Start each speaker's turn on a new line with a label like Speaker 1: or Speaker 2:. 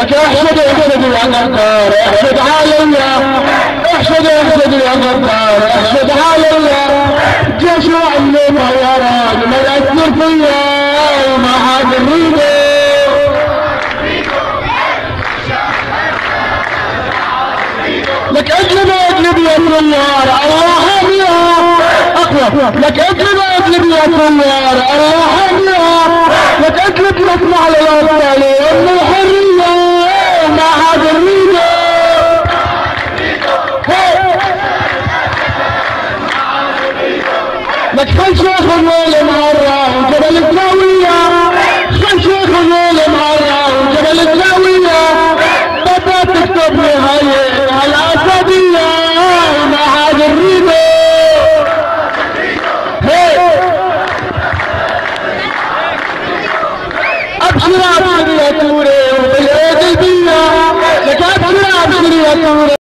Speaker 1: لك احشد احشد يا غدار احشد عليا احشد احشد يا غدار احشد عليا جيش وعلي طيران ما يأثر فيا وما حد يريده لك اجلب اجلب يا ثوار الله بيها اقوى لك اجلب اجلب يا ثوار الله بيها لك اجلب نسمع للابطال وام الحريه ما حد يريده لك خل شيخ الليل مهرة وجبل الزاوية خل شيخ الليل مهرة وجبل الزاوية بدأت تكتب نهاية الأسدية ما حد يريده أبشر أبشر يا توري وبالعيد البية لك أبشر أبشر يا توري